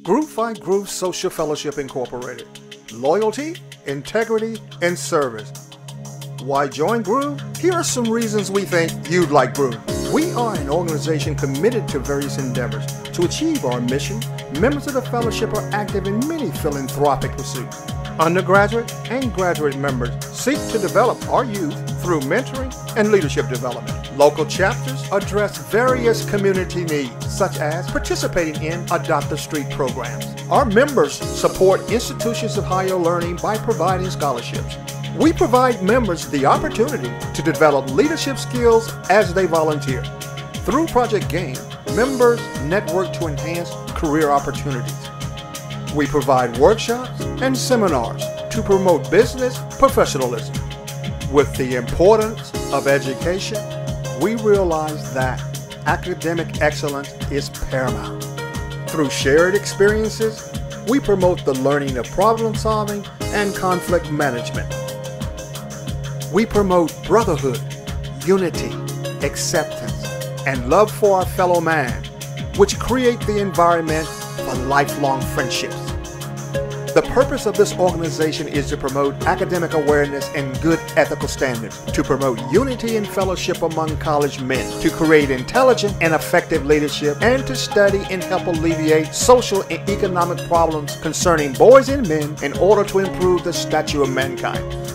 Groove by Groove Social Fellowship Incorporated. Loyalty, integrity, and service. Why join Groove? Here are some reasons we think you'd like Groove. We are an organization committed to various endeavors. To achieve our mission, members of the fellowship are active in many philanthropic pursuits. Undergraduate and graduate members seek to develop our youth through mentoring and leadership development. Local chapters address various community needs, such as participating in Adopt a Street programs. Our members support institutions of higher learning by providing scholarships. We provide members the opportunity to develop leadership skills as they volunteer. Through Project GAIN, members network to enhance career opportunities. We provide workshops and seminars to promote business professionalism. With the importance of education, we realize that academic excellence is paramount. Through shared experiences, we promote the learning of problem solving and conflict management. We promote brotherhood, unity, acceptance, and love for our fellow man, which create the environment for lifelong friendships. The purpose of this organization is to promote academic awareness and good ethical standards, to promote unity and fellowship among college men, to create intelligent and effective leadership, and to study and help alleviate social and economic problems concerning boys and men in order to improve the stature of mankind.